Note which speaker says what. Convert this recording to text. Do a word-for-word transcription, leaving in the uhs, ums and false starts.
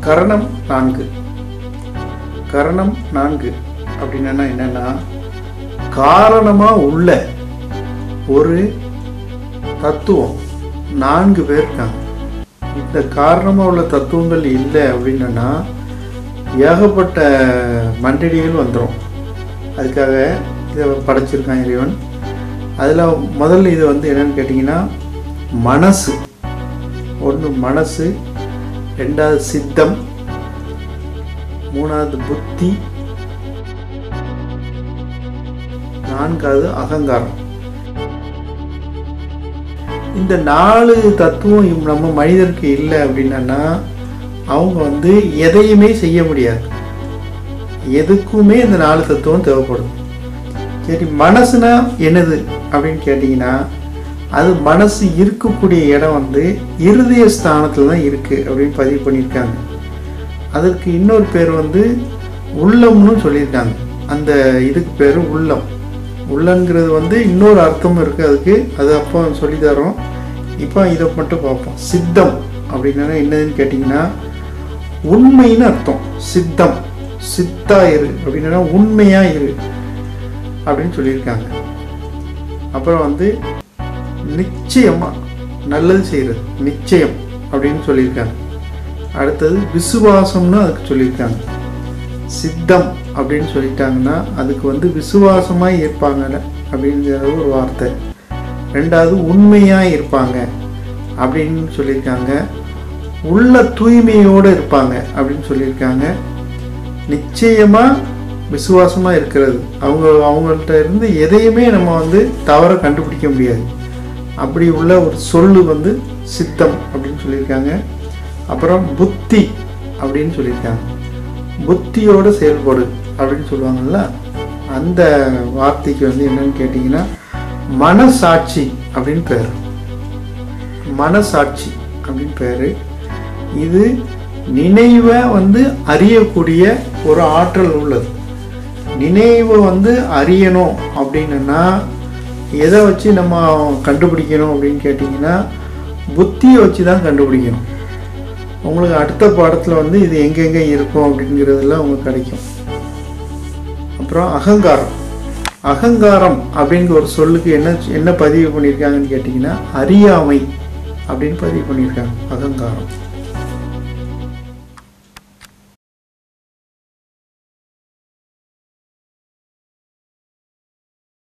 Speaker 1: கரணம் நான்கு. கரணம் நான்கு அப்படின்னா என்னன்னா, காரணமா உள்ள ஒரு தத்துவம் நான்கு பேர் இருக்காங்க. இந்த காரணமா உள்ள தத்துவங்கள் இல்லை அப்படின்னா ஏகப்பட்ட மண்டடிகள் வந்துடும். அதுக்காக இதை படைச்சிருக்கான் இறைவன். அதில் முதல்ல இது வந்து என்னன்னு கேட்டிங்கன்னா, மனசு ஒன்று, மனசு ரெண்டாவது சித்தம், மூணாவது புத்தி, நான்காவது அகங்காரம். இந்த நாலு தத்துவம் நம்ம மனிதருக்கு இல்லை அப்படின்னா அவங்க வந்து எதையுமே செய்ய முடியாது. எதுக்குமே இந்த நாலு தத்துவம் தேவைப்படும். சரி, மனசுனா என்னது அப்படின்னு கேட்டிங்கன்னா, அது மனசு இருக்கக்கூடிய இடம் வந்து இருதய ஸ்தானத்தில் தான் இருக்குது அப்படின்னு பதிவு பண்ணியிருக்காங்க. அதற்கு இன்னொரு பேர் வந்து உள்ளம்னு சொல்லியிருக்காங்க. அந்த இதுக்கு பேர் உள்ளம். உள்ளங்கிறது வந்து இன்னொரு அர்த்தமும் இருக்குது அதுக்கு, அது அப்போ சொல்லித்தரோம். இப்போ இதை மட்டும் பார்ப்போம். சித்தம் அப்படின்னா என்னதுன்னு கேட்டிங்கன்னா, உண்மைன்னு அர்த்தம். சித்தம், சித்தா இரு அப்படின்னா உண்மையா இரு அப்படின்னு சொல்லியிருக்காங்க. அப்புறம் வந்து நிச்சயமா நல்லது செய்கிறது, நிச்சயம் அப்படின்னு சொல்லியிருக்காங்க. அடுத்தது விசுவாசம்னு அதுக்கு சொல்லியிருக்காங்க. சித்தம் அப்படின்னு சொல்லிட்டாங்கன்னா அதுக்கு வந்து விசுவாசமாக இருப்பாங்க அப்படிங்கிறது ஒரு வார்த்தை. ரெண்டாவது உண்மையாக இருப்பாங்க அப்படின்னு சொல்லியிருக்காங்க. உள்ள தூய்மையோடு இருப்பாங்க அப்படின்னு சொல்லியிருக்காங்க. நிச்சயமாக விசுவாசமாக இருக்கிறது, அவங்க அவங்கள்ட்ட இருந்து எதையுமே நம்ம வந்து தவற கண்டுபிடிக்க முடியாது. அப்படி உள்ள ஒரு சொல்லு வந்து சித்தம் அப்படின்னு சொல்லியிருக்காங்க. அப்புறம் புத்தி அப்படின்னு சொல்லியிருக்காங்க. புத்தியோடு செயல்படு அப்படின்னு சொல்லுவாங்கள்ல, அந்த வார்த்தைக்கு வந்து என்னன்னு கேட்டிங்கன்னா மனசாட்சி அப்படின்னு பேர். மனசாட்சி அப்படின்னு பேர். இது நினைவை வந்து அறியக்கூடிய ஒரு ஆற்றல் உள்ளது. நினைவை வந்து அறியணும் அப்படின்னா எதை வச்சு நம்ம கண்டுபிடிக்கணும் அப்படின்னு கேட்டிங்கன்னா, புத்தியை வச்சு தான் கண்டுபிடிக்கணும். உங்களுக்கு அடுத்த பாடத்தில் வந்து இது எங்கெங்கே இருக்கும் அப்படிங்கிறதுலாம் உங்களுக்கு கிடைக்கும். அப்புறம் அகங்காரம். அகங்காரம் அப்படிங்கிற ஒரு சொல்லுக்கு என்ன என்ன பதிவு பண்ணியிருக்காங்கன்னு கேட்டிங்கன்னா, அறியாமை அப்படின்னு பதிவு பண்ணியிருக்காங்க. அகங்காரம்